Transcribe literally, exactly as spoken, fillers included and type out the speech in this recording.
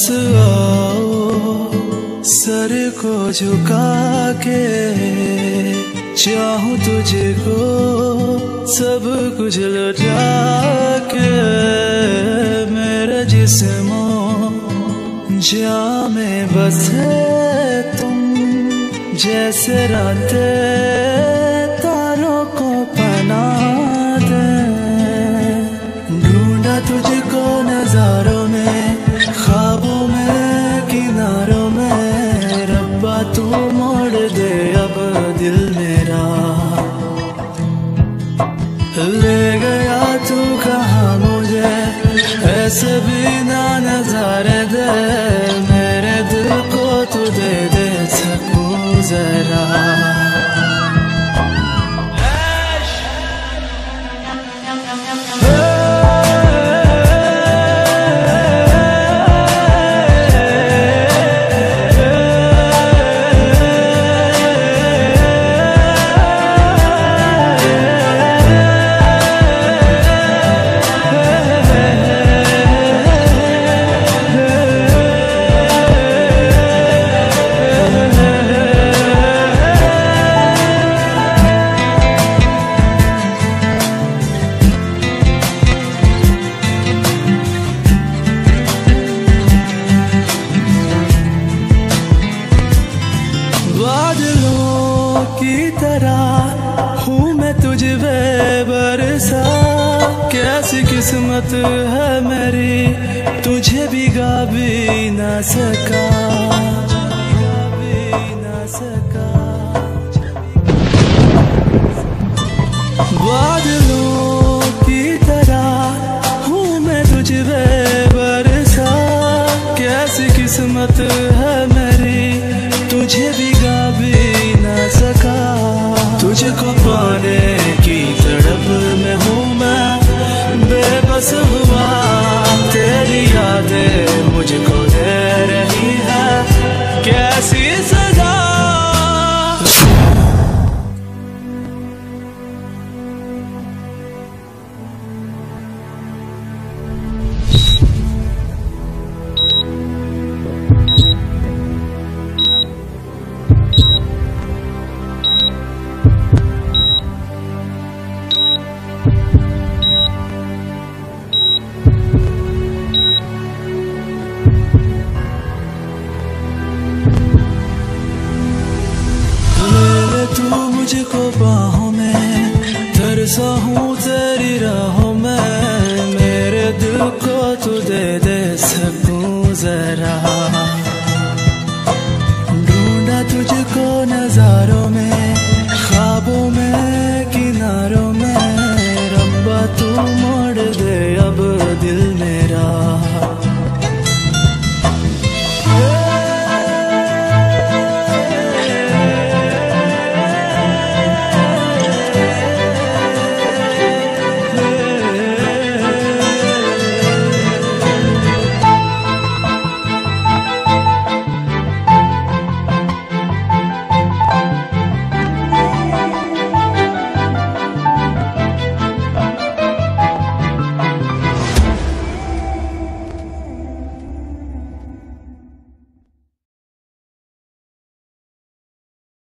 आओ सर को झुका के, चाहूं तुझको सब कुछ लुटा के। मेरे जिस्मों जान में बसे तुम, जैसे रातें तारों को पनाह दे। ढूंढा तुझको नजारों में, ख्वाबों में, किनारों में। रब्बा तू मोड़ दे अब दिल मेरा, ले गया तू कहाँ मुझे, ऐसे भी ना नजारे दे। मेरे दिल को तू दे दे सकूं जरा। बादलों की तरह हूँ मैं तुझ पे बरसा। कैसी किस्मत है मेरी, तुझे भिगा भी ना सका। बादलों की तरह हूँ मैं तुझ पे बरसा। कैसी किस्मत है मेरी, तुझे भिगा भी ना सका। तुझको पाने की तड़प में हूँ मैं बेबस हुआ। तेरी यादें मुझको दे रही है कैसी सजा। तू मुझको बाहों में, तरसा हूँ तेरी राहों में। मेरे दिल को तू दे दे सकूं जरा।